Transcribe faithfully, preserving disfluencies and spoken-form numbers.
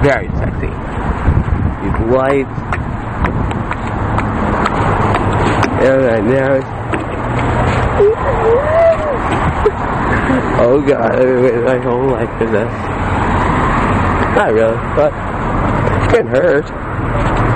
very sexy. These lights. And right now. Oh god, I've been waiting my whole life for this. Not really, but it couldn't hurt.